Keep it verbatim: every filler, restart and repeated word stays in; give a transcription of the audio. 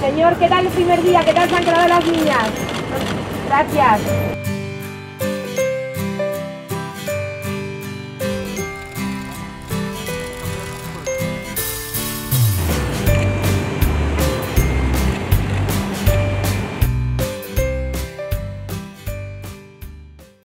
Señor, ¿qué tal el primer día? ¿Qué tal se han quedado las niñas? Gracias.